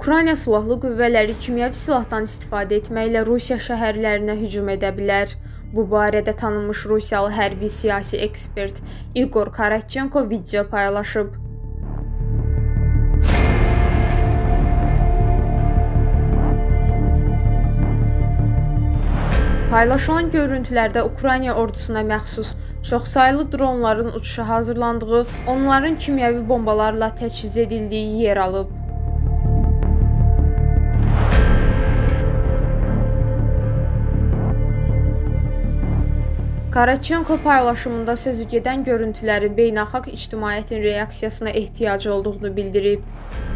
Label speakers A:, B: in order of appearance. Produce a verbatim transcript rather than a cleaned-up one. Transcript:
A: Ukrayna Silahlı Qüvvələri kimyəvi silahdan istifadə etməklə Rusiya şəhərlərinə hücum edə bilər. Bu barədə tanınmış Rusiyalı hərbi siyasi ekspert İqor Karatchenko video paylaşıb. Paylaşılan görüntülərdə Ukrayna ordusuna məxsus çoxsaylı dronların uçuşa hazırlandığı, onların kimyəvi bombalarla təchiz edildiyi yer alıb. Karatchenko paylaşımında sözü gedən görüntüləri beynəlxalq ictimaiyyətin reaksiyasına ehtiyacı olduğunu bildirib.